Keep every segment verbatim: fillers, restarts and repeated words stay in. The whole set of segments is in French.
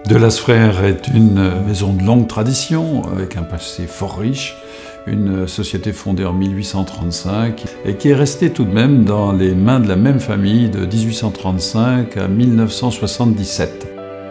Delas Frères est une maison de longue tradition, avec un passé fort riche, une société fondée en mille huit cent trente-cinq et qui est restée tout de même dans les mains de la même famille de mille huit cent trente-cinq à mille neuf cent soixante-dix-sept.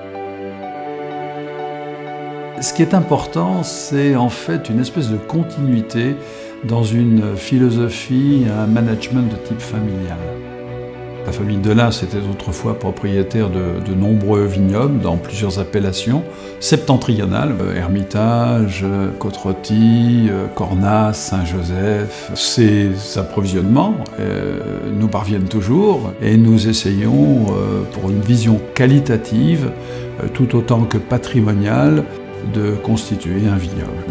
Ce qui est important, c'est en fait une espèce de continuité dans une philosophie, un management de type familial. La famille Delas était autrefois propriétaire de, de nombreux vignobles dans plusieurs appellations septentrionales, euh, Hermitage, euh, Côte-Rôtie, euh, Cornas, Saint-Joseph. Ces approvisionnements euh, nous parviennent toujours et nous essayons, euh, pour une vision qualitative, euh, tout autant que patrimoniale, de constituer un vignoble.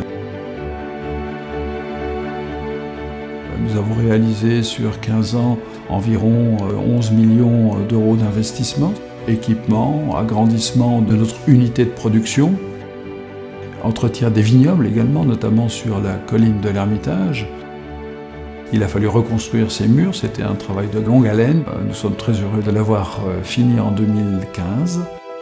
Nous avons réalisé sur quinze ans environ onze millions d'euros d'investissement, équipement, agrandissement de notre unité de production, entretien des vignobles également, notamment sur la colline de l'Hermitage. Il a fallu reconstruire ces murs, c'était un travail de longue haleine. Nous sommes très heureux de l'avoir fini en deux mille quinze.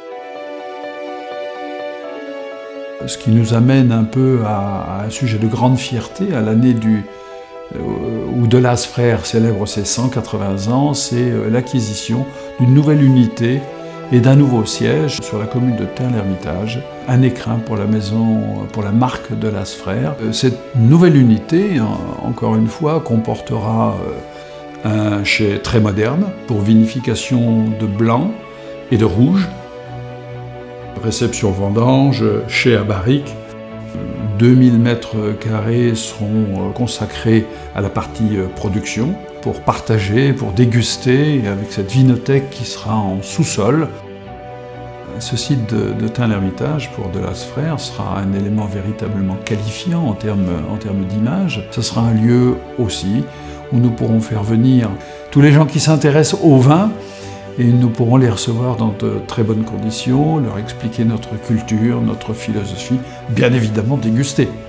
Ce qui nous amène un peu à un sujet de grande fierté, à l'année du où Delas Frères célèbre ses cent quatre-vingts ans, c'est l'acquisition d'une nouvelle unité et d'un nouveau siège sur la commune de Tain-l'Hermitage, un écrin pour la maison, pour la marque Delas Frères. Cette nouvelle unité, encore une fois, comportera un chai très moderne pour vinification de blanc et de rouge, réception vendange, chai à barrique. deux mille mètres carrés seront consacrés à la partie production pour partager, pour déguster avec cette vinothèque qui sera en sous-sol. Ce site de, de Tain-l'Hermitage pour Delas Frères sera un élément véritablement qualifiant en termes, en termes d'image. Ce sera un lieu aussi où nous pourrons faire venir tous les gens qui s'intéressent au vin et nous pourrons les recevoir dans de très bonnes conditions, leur expliquer notre culture, notre philosophie, bien évidemment déguster.